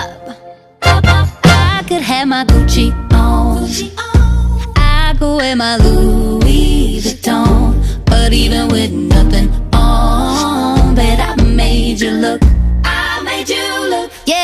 I could have my Gucci on, I could wear my Louis Vuitton, but even with nothing on, bet I made you look